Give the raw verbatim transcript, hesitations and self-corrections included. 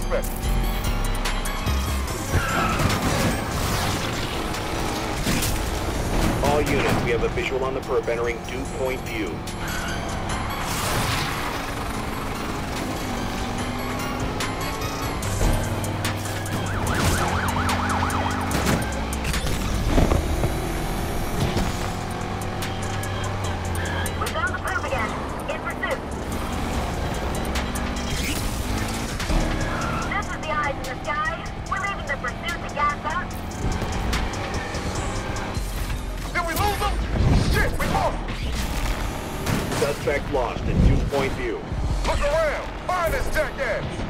suspect. All units, we have a visual on the perp entering Dew Point View. Suspect lost in Dew Point View. Look around! Find this jackass!